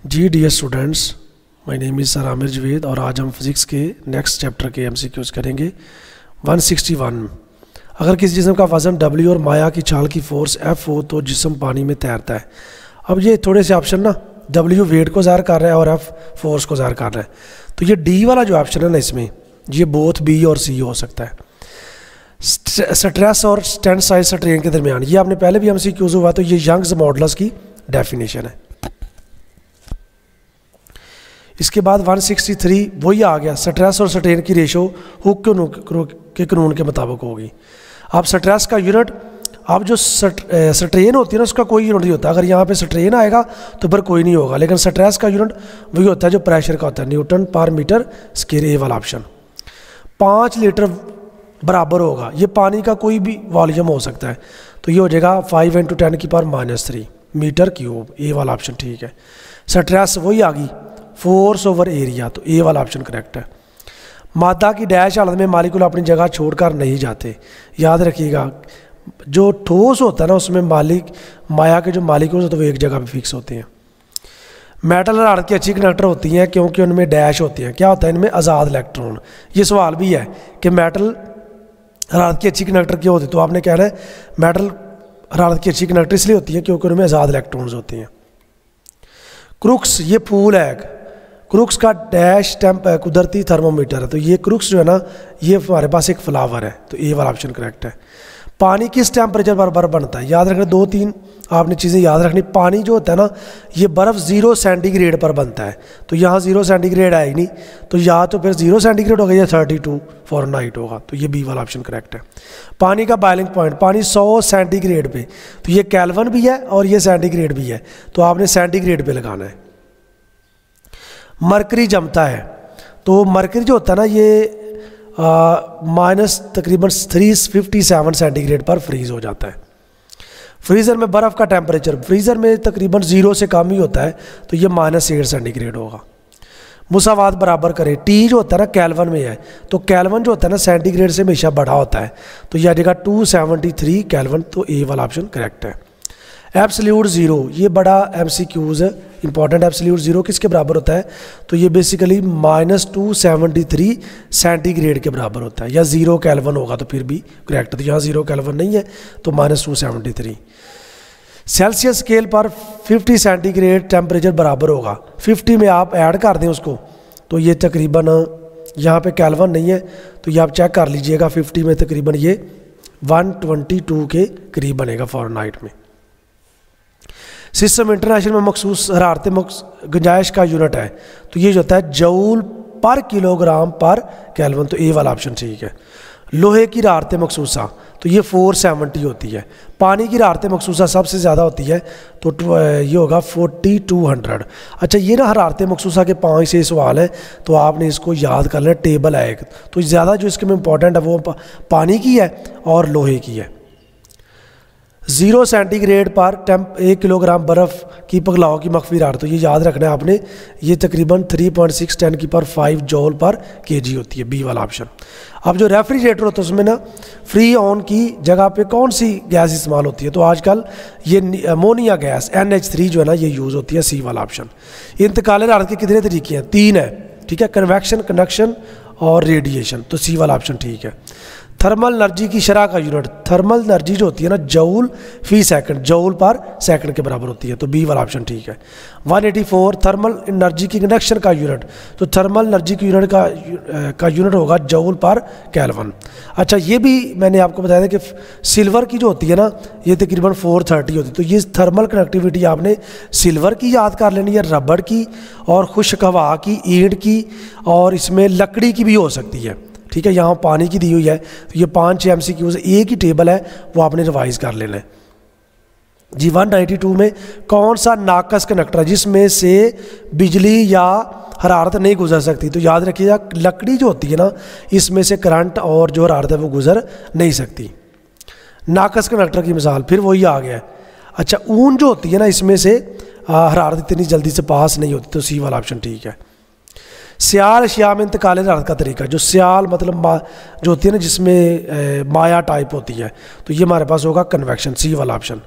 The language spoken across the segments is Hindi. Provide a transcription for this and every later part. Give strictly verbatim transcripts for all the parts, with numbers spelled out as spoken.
Ji dear students, my name is sir Aamir Javed और आज हम फिज़िक्स के नेक्स्ट चैप्टर के एमसीक्यूज करेंगे। वन सिक्सटी वन, अगर किसी जिस्म का वज़न W और माया की चाल की फ़ोर्स F हो तो जिस्म पानी में तैरता है। अब ये थोड़े से ऑप्शन ना, W वेट को ज़ाहिर कर रहा है और F फोर्स को ज़ाहिर कर रहा है, तो ये D वाला जो ऑप्शन है ना, इसमें ये बोथ B और C हो सकता है। स्ट्रेस और टेंसाइल स्ट्रेन के दरमियान, ये आपने पहले भी एमसीक्यूज हुआ, तो ये यंग्स मॉडुलस की डेफिनेशन है। इसके बाद वन सिक्सटी थ्री वही आ गया, स्ट्रेस और स्ट्रेन की रेशो हुक के कानून के मुताबिक होगी। अब स्ट्रेस का यूनिट, अब जो स्ट्रेन होती है ना, उसका कोई यूनिट नहीं होता। अगर यहाँ पे स्ट्रेन आएगा तो फिर कोई नहीं होगा, लेकिन स्ट्रेस का यूनिट वही होता है जो प्रेशर का होता है, न्यूटन पर मीटर स्क्वायर। ए वाला ऑप्शन। पाँच लीटर बराबर होगा, ये पानी का कोई भी वॉल्यूम हो सकता है, तो ये हो जाएगा फाइव इंटू टेन की power minus three metre cube. A वाला ऑप्शन ठीक है। स्ट्रेस वही आ गई, फोर्स ओवर एरिया, तो ए वाला ऑप्शन करेक्ट है। मादा की डैश हालत में मालिक्यूल अपनी जगह छोड़कर नहीं जाते। याद रखिएगा, जो ठोस होता है ना, उसमें मालिक माया के जो मालिक्यूल्स होते हैं वो एक जगह पे फिक्स होते हैं। मेटल हालत की अच्छी कंडक्टर होती हैं क्योंकि उनमें डैश होती हैं। क्या होता है इनमें? आज़ाद इलेक्ट्रॉन। ये सवाल भी है कि मेटल हालत की अच्छी कंडक्टर क्यों होती है, तो आपने कहना है मेटल हालत की अच्छी कंडक्टर इसलिए होती है क्योंकि उनमें आज़ाद इलेक्ट्रॉन्स होते हैं। क्रुक्स, ये फूल है। क्रुक्स का डैश टेम्प है, कुदरती थर्मोमीटर है, तो ये क्रुक्स जो है ना, ये हमारे पास एक फ्लावर है, तो ए वाला ऑप्शन करेक्ट है। पानी किस टेम्परेचर पर बर्फ बनता है? याद रखना, दो तीन आपने चीज़ें याद रखनी। पानी जो होता है ना, ये बर्फ़ ज़ीरो सेंटीग्रेड पर बनता है, तो यहाँ ज़ीरो सेंटीग्रेड आएगी नहीं, तो या तो फिर ज़ीरो सेंटीग्रेड होगा या थर्टी टू फॉरेनहाइट होगा, तो ये बी वाला ऑप्शन करेक्ट है। पानी का बॉइलिंग पॉइंट, पानी सौ सेंटीग्रेड पे, तो ये केल्विन भी है और ये सेंटीग्रेड भी है, तो आपने सेंटीग्रेड पे लगाना है। मरकरी जमता है, तो मरकरी जो होता है ना, ये माइनस तकरीबन थ्री फिफ्टी सेवन सेंटीग्रेड पर फ्रीज़ हो जाता है। फ्रीज़र में बर्फ़ का टेम्परेचर, फ्रीज़र में तकरीबन ज़ीरो से कम ही होता है, तो ये माइनस एट सेंटीग्रेड होगा। मुसावात बराबर करें, टी जो होता है ना केल्विन में है, तो केल्विन जो होता है ना सेंटीग्रेड से हमेशा बड़ा होता है, तो यह आ जाएगा टू सेवेंटी थ्री केल्विन, तो ए वाला ऑप्शन करेक्ट है। एब्सोल्यूट ज़ीरो, ये बड़ा एमसीक्यूज है, इंपॉर्टेंट। एब्सोल्यूट ज़ीरो किसके बराबर होता है? तो ये basically minus two seventy three centigrade के बराबर होता है, या ज़ीरो केल्विन होगा तो फिर भी करेक्ट है, तो यहाँ ज़ीरो केल्विन नहीं है, तो minus two seventy three. Celsius scale पर फिफ्टी सेंटीग्रेड टेम्परेचर बराबर होगा, फिफ्टी में आप ऐड कर दें उसको, तो ये तकरीबन यहाँ पे केल्विन नहीं है, तो ये आप चेक कर लीजिएगा, फिफ्टी में तकरीबन ये वन ट्वेंटी टू के करीब बनेगा फॉरेनहाइट में। सिस्टम इंटरनेशनल में मखसूस हरारत गुंजाइश का यूनिट है, तो ये जो होता है जूल पर किलोग्राम पर केल्विन, तो ए वाला ऑप्शन ठीक है। लोहे की हरारत मखसूसा, तो ये फोर सेवेंटी होती है। पानी की हरारत मखसूसा सबसे ज़्यादा होती है, तो ये होगा फोर्टी टू हंड्रेड। अच्छा, ये ना हरारत मखसूसा के पाँच से सवाल है, तो आपने इसको याद कर लेना, टेबल है एक, तो ज़्यादा जो इसके में इंपॉर्टेंट है वो पानी की है और लोहे की है। ज़ीरो सेंटीग्रेड पर टेम्प एक किलोग्राम बर्फ़ की पिघलाव की मख्फी हरारत, तो ये याद रखना है आपने, ये तकरीबन थ्री पॉइंट सिक्स टेन की पर फाइव जॉल पर केजी होती है, बी वाला ऑप्शन। अब जो रेफ्रिजरेटर होता है उसमें ना फ्री ऑन की जगह पे कौन सी गैस इस्तेमाल होती है? तो आजकल ये ammonia gas N H three जो है ना, ये यूज़ होती है, सी वाला ऑप्शन। इंतकाल हरारत के कितने तरीके हैं? तीन है, ठीक है, कन्वेक्शन, कंडक्शन और रेडिएशन, तो सी वाला ऑप्शन ठीक है। थर्मल एनर्जी की शरह का यूनिट, थर्मल एनर्जी जो होती है ना, जूल फी सेकंड, जूल पर सेकंड के बराबर होती है, तो बी वाला ऑप्शन ठीक है। One eighty four, thermal energy की कंडक्शन का यूनिट, तो थर्मल एनर्जी की यूनिट का का यूनिट होगा जूल पर केल्विन। अच्छा, ये भी मैंने आपको बताया था कि सिल्वर की जो होती है ना, ये तकरीबन फोर थर्टी होती है, तो ये थर्मल कनेक्टिविटी आपने सिल्वर की याद कर लेनी है, रबड़ की और खुश्क हवा की, ईंट की, और इसमें लकड़ी की भी हो सकती है, ठीक है। यहाँ पानी की दी हुई है, तो ये पाँच छः एम सी क्यूज, एक ही टेबल है, वो आपने रिवाइज कर लेना है जी। वन नाइन्टी टू में कौन सा नाकस कनेक्टर है जिसमें से बिजली या हरारत नहीं गुजर सकती? तो याद रखिएगा, लकड़ी जो होती है ना, इसमें से करंट और जो हरारत है वो गुजर नहीं सकती। नाकस कनेक्टर की मिसाल फिर वही आ गया। अच्छा, ऊन जो होती है ना, इसमें से हरारत इतनी जल्दी से पास नहीं होती, तो सी वाला ऑप्शन ठीक है। सियाल अशिया में इंतकाल हरारत का तरीका, जो सियाल मतलब मा जो होती है ना, जिसमें माया टाइप होती है, तो ये हमारे पास होगा कन्वेक्शन, सी वाला ऑप्शन।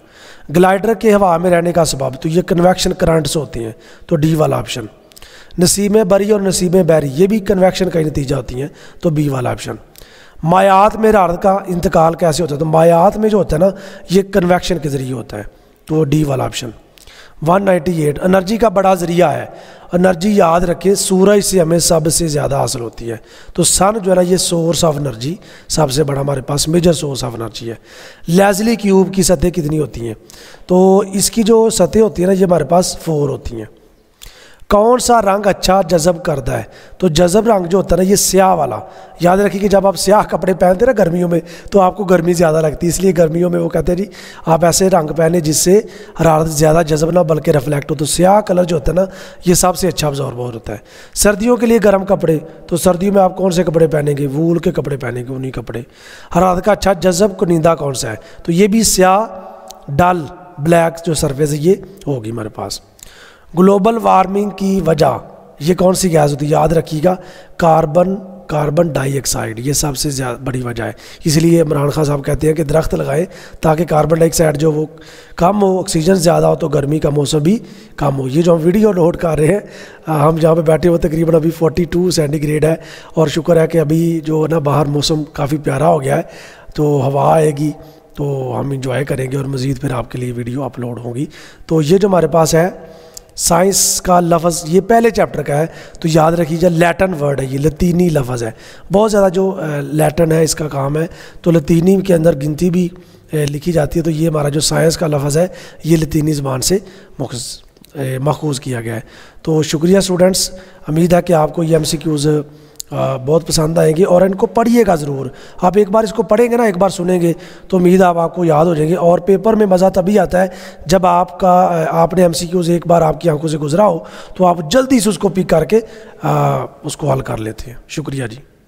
ग्लाइडर के हवा में रहने का सबब, तो ये कन्वेक्शन करंट्स होती हैं, तो डी वाला ऑप्शन। नसीमें बरी और नसीमें बैरी, ये भी कन्वेक्शन का ही नतीजा होती हैं, तो बी वाला ऑप्शन। मायात में हरारत का इंतकाल कैसे होता है, तो मायात में जो होता है ना ये कन्वेक्शन के ज़रिए होता है, तो डी वाला ऑप्शन। एक सौ अट्ठानवे एनर्जी का बड़ा ज़रिया है, एनर्जी याद रखें सूरज से हमें सबसे ज़्यादा हासिल होती है, तो सन जो है ना ये सोर्स ऑफ एनर्जी सबसे बड़ा हमारे पास मेजर सोर्स ऑफ एनर्जी है। लेज़ली क्यूब की सतह कितनी होती हैं, तो इसकी जो सतह होती है ना ये हमारे पास फोर होती हैं। कौन सा रंग अच्छा जज़ब करता है, तो जज़ब रंग जो होता है ना ये स्याह वाला, याद रखिए कि जब आप स्याह कपड़े पहनते हैं ना गर्मियों में तो आपको गर्मी ज़्यादा लगती है, इसलिए गर्मियों में वो कहते हैं जी आप ऐसे रंग पहने जिससे हरारत ज़्यादा जज़ब ना बल्कि रिफ्लेक्ट हो, तो स्याह कलर जो होता है ना ये सबसे अच्छा अब्जॉर्बर होता है। सर्दियों के लिए गर्म कपड़े, तो सर्दियों में आप कौन से कपड़े पहनेंगे, वूल के कपड़े पहनेंगे, ऊनी कपड़े। हरारत का अच्छा जज़ब कुनिंदा कौन सा है, तो ये भी स्याह डल ब्लैक जो सरफेस है ये होगी हमारे पास। ग्लोबल वार्मिंग की वजह ये कौन सी गैस होती है, याद रखिएगा कार्बन कार्बन डाइऑक्साइड, ये सबसे ज़्यादा बड़ी वजह है। इसलिए इमरान खान साहब कहते हैं कि दरख्त लगाएं ताकि कार्बन डाइऑक्साइड जो वो कम हो, ऑक्सीजन ज़्यादा हो, तो गर्मी का मौसम भी कम हो। ये जो हम वीडियो नोट कर रहे हैं हम जहाँ पे बैठे हुए तकरीबन अभी बयालीस सेंटीग्रेड है, और शुक्र है कि अभी जो ना बाहर मौसम काफ़ी प्यारा हो गया है, तो हवा आएगी तो हम इंजॉय करेंगे और मज़ीद फिर आपके लिए वीडियो अपलोड होगी। तो ये जो हमारे पास है साइंस का लफ्ज़, ये पहले चैप्टर का है, तो याद रखिए लैटिन वर्ड है, ये लतीनी लफ्ज़ है। बहुत ज़्यादा जो लैटिन है इसका काम है, तो लतीनी के अंदर गिनती भी लिखी जाती है, तो ये हमारा जो साइंस का लफ्ज़ है ये लतीनी ज़बान से मखूज़ किया गया है। तो शुक्रिया स्टूडेंट्स, उम्मीद है कि आपको ये एम सी क्यूज़ बहुत पसंद आएंगे और इनको पढ़िएगा ज़रूर। आप एक बार इसको पढ़ेंगे ना, एक बार सुनेंगे तो उम्मीद आप आपको याद हो जाएंगे, और पेपर में मज़ा तभी आता है जब आपका आपने एमसीक्यूज़ एक बार आपकी आंखों से गुजरा हो, तो आप जल्दी से उसको पिक करके आ, उसको हल कर लेते हैं। शुक्रिया जी।